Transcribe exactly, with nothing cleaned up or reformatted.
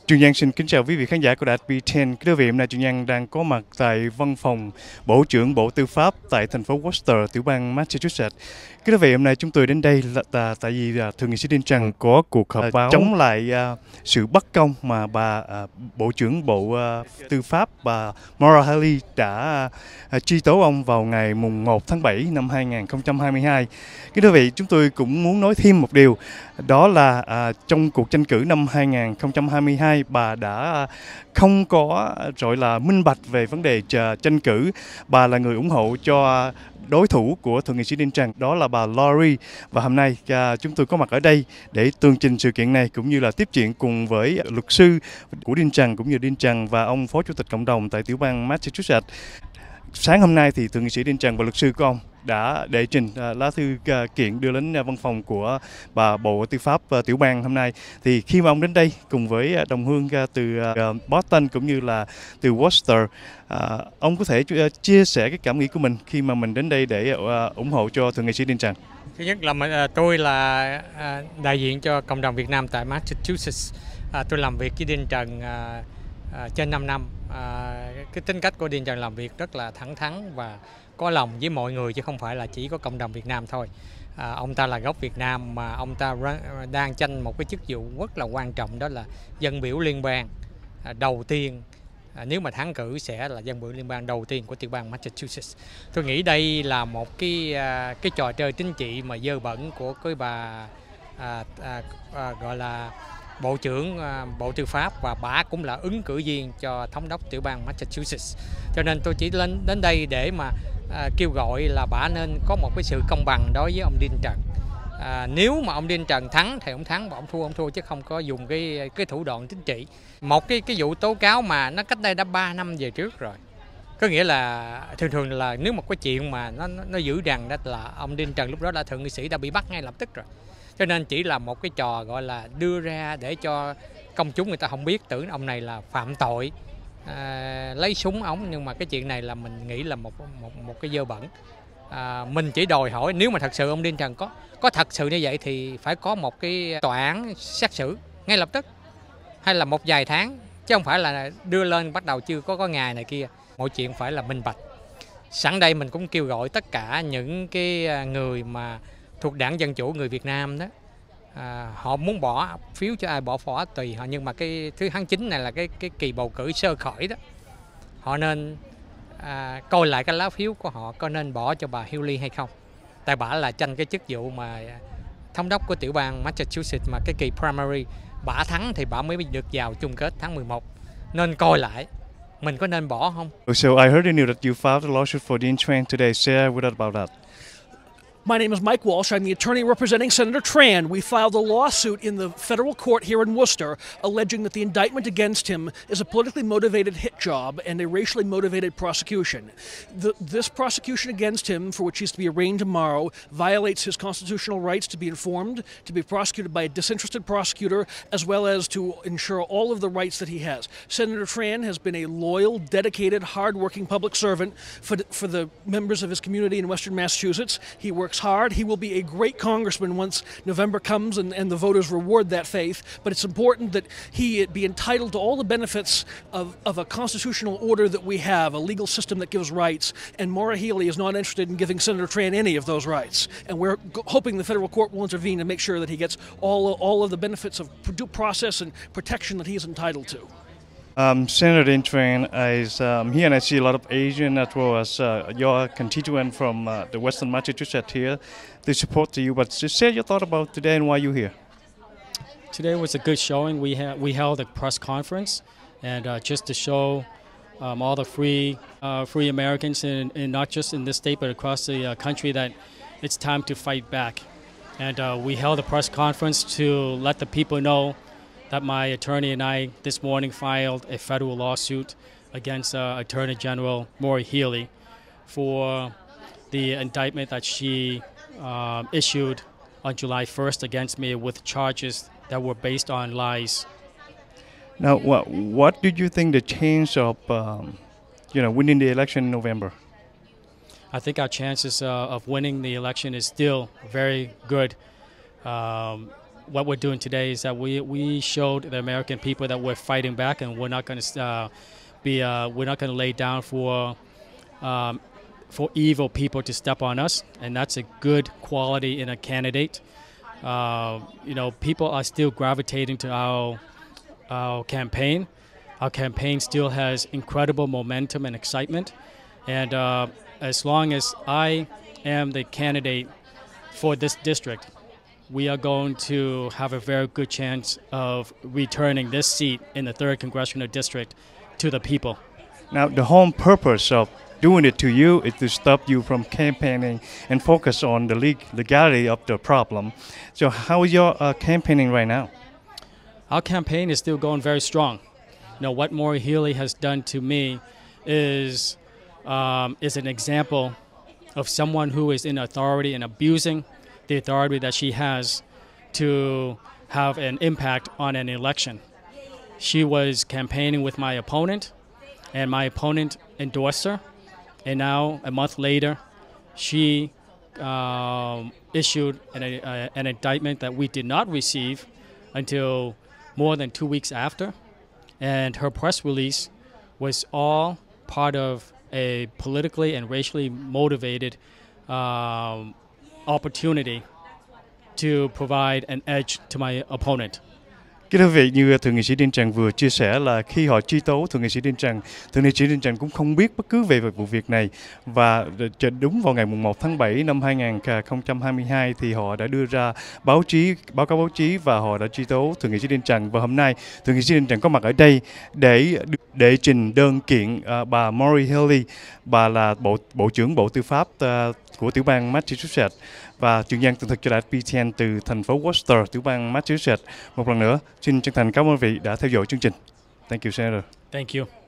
Truyền Nhân xin kính chào quý vị khán giả của đài ép bê mười. Quý vị, hôm nay Truyền Nhân đang có mặt tại văn phòng Bộ trưởng Bộ Tư pháp tại thành phố Worcester, tiểu bang Massachusetts. Quý vị, hôm nay chúng tôi đến đây là, là tại vì là Thượng nghị sĩ Đinh Trần có cuộc họp báo chống lại uh, sự bất công mà bà uh, Bộ trưởng Bộ uh, Tư pháp bà Maura Healey đã uh, truy tố ông vào ngày mùng một tháng bảy năm hai nghìn không trăm hai mươi hai. Quý vị, chúng tôi cũng muốn nói thêm một điều, đó là uh, trong cuộc tranh cử năm hai nghìn không trăm hai mươi hai, bà đã không có gọi là minh bạch về vấn đề tranh cử. Bà là người ủng hộ cho đối thủ của Thượng nghị sĩ Đinh Trần, đó là bà Lori. Và hôm nay à, chúng tôi có mặt ở đây để tường trình sự kiện này, cũng như là tiếp chuyện cùng với luật sư của Đinh Trần, cũng như Đinh Trần và ông Phó Chủ tịch Cộng đồng tại tiểu bang Massachusetts. Sáng hôm nay thì Thượng nghị sĩ Đinh Trần và luật sư của ông đã đệ trình uh, lá thư uh, kiện đưa đến uh, văn phòng của bà Bộ Tư pháp uh, tiểu bang hôm nay. Thì khi mà ông đến đây cùng với uh, đồng hương uh, từ uh, Boston cũng như là từ Worcester, uh, ông có thể uh, chia sẻ cái cảm nghĩ của mình khi mà mình đến đây để uh, ủng hộ cho Thượng nghị sĩ Đinh Trần. Thứ nhất là uh, tôi là uh, đại diện cho cộng đồng Việt Nam tại Massachusetts. Uh, tôi làm việc với Đinh Trần uh, uh, trên năm năm. Uh, cái tính cách của Đinh Trần làm việc rất là thẳng thắn và có lòng với mọi người, chứ không phải là chỉ có cộng đồng Việt Nam thôi. À, ông ta là gốc Việt Nam mà ông ta đang tranh một cái chức vụ rất là quan trọng, đó là dân biểu liên bang à, đầu tiên. À, nếu mà thắng cử sẽ là dân biểu liên bang đầu tiên của tiểu bang Massachusetts. Tôi nghĩ đây là một cái à, cái trò chơi chính trị mà dơ bẩn của cái bà à, à, à, gọi là Bộ trưởng à, Bộ Tư pháp, và bà cũng là ứng cử viên cho thống đốc tiểu bang Massachusetts. Cho nên tôi chỉ lên đến đây để mà à, kêu gọi là bà nên có một cái sự công bằng đối với ông Đinh Trần. À, nếu mà ông Đinh Trần thắng thì ông thắng, và ông thua ông thua, chứ không có dùng cái cái thủ đoạn chính trị. Một cái cái vụ tố cáo mà nó cách đây đã ba năm về trước rồi. Có nghĩa là thường thường là nếu một cái chuyện mà nó nó giữ rằng đó là ông Đinh Trần lúc đó là thượng nghị sĩ đã bị bắt ngay lập tức rồi. Cho nên chỉ là một cái trò gọi là đưa ra để cho công chúng người ta không biết, tưởng ông này là phạm tội à, lấy súng ống. Nhưng mà cái chuyện này là mình nghĩ là một một một cái dơ bẩn. À, mình chỉ đòi hỏi nếu mà thật sự ông Đinh Trần có có thật sự như vậy thì phải có một cái tòa án xét xử ngay lập tức, hay là một vài tháng, chứ không phải là đưa lên bắt đầu chưa có có ngày này kia. Mọi chuyện phải là minh bạch. Sẵn đây mình cũng kêu gọi tất cả những cái người mà thuộc Đảng Dân Chủ người Việt Nam đó, à, họ muốn bỏ phiếu cho ai bỏ phó tùy họ, nhưng mà cái thứ tháng chín này là cái cái kỳ bầu cử sơ khởi đó, họ nên à, coi lại cái lá phiếu của họ có nên bỏ cho bà Healey hay không. Tại bà là tranh cái chức vụ mà thống đốc của tiểu bang Massachusetts, mà cái kỳ primary bà thắng thì bà mới được vào chung kết tháng mười một. Nên coi lại mình có nên bỏ không. So I heard in you that you filed a lawsuit for Dean Tran today. Share with us about that. My name is Mike Walsh. I'm the attorney representing Senator Tran. We filed a lawsuit in the federal court here in Worcester alleging that the indictment against him is a politically motivated hit job and a racially motivated prosecution. The, this prosecution against him, for which he's to be arraigned tomorrow, violates his constitutional rights to be informed, to be prosecuted by a disinterested prosecutor, as well as to ensure all of the rights that he has. Senator Tran has been a loyal, dedicated, hard-working public servant for, for the members of his community in Western Massachusetts. He works hard. He will be a great congressman once November comes and, and the voters reward that faith. But it's important that he be entitled to all the benefits of, of a constitutional order that we have, a legal system that gives rights. And Maura Healey is not interested in giving Senator Tran any of those rights. And we're hoping the federal court will intervene to make sure that he gets all, all of the benefits of due process and protection that he is entitled to. Um, Senator Dean Tran is um, here, and I see a lot of Asian as well as uh, your constituent from uh, the Western Massachusetts here. They support you, but just share your thought about today and why you're here. Today was a good showing. We ha we held a press conference, and uh, just to show um, all the free uh, free Americans, in, in not just in this state but across the uh, country, that it's time to fight back. And uh, we held a press conference to let the people know that my attorney and I this morning filed a federal lawsuit against uh, Attorney General Maura Healey for the indictment that she uh, issued on July first against me with charges that were based on lies. Now, what, what did you think the change of, um, you know, winning the election in November? I think our chances uh, of winning the election is still very good. Um, what we're doing today is that we we showed the American people that we're fighting back, and we're not going to uh, be uh, we're not going to lay down for um, for evil people to step on us, and that's a good quality in a candidate. Uh, you know, people are still gravitating to our our campaign. Our campaign still has incredible momentum and excitement, and uh, as long as I am the candidate for this district, we are going to have a very good chance of returning this seat in the third Congressional District to the people. Now, the whole purpose of doing it to you is to stop you from campaigning and focus on the leg- legality of the problem. So how is your uh, campaigning right now? Our campaign is still going very strong. You know, what Maura Healey has done to me is um, is an example of someone who is in authority and abusing the authority that she has to have an impact on an election. She was campaigning with my opponent, and my opponent endorsed her. And now, a month later, she um, issued an, uh, an indictment that we did not receive until more than two weeks after. And her press release was all part of a politically and racially motivated um, opportunity to provide an edge to my opponent. Kính thưa quý vị, như Thượng nghị sĩ Đinh Trần vừa chia sẻ là khi họ truy tố Thượng nghị sĩ Đinh Trần, Thượng nghị sĩ Đinh Trần cũng không biết bất cứ về vụ việc này, và đúng vào ngày mùng một tháng bảy năm hai nghìn không trăm hai mươi hai thì họ đã đưa ra báo chí báo cáo báo chí và họ đã truy tố Thượng nghị sĩ Đinh Trần, và hôm nay Thượng nghị sĩ Đinh Trần có mặt ở đây để để trình đơn kiện uh, bà Maura Healey. Bà là bộ bộ trưởng Bộ Tư pháp uh, của tiểu bang Massachusetts và chuyên gia tường thuật cho đài pê tê en từ thành phố Worcester, tiểu bang Massachusetts. Một lần nữa, xin chân thành cảm ơn quý vị đã theo dõi chương trình. Thank you, Senator. Thank you.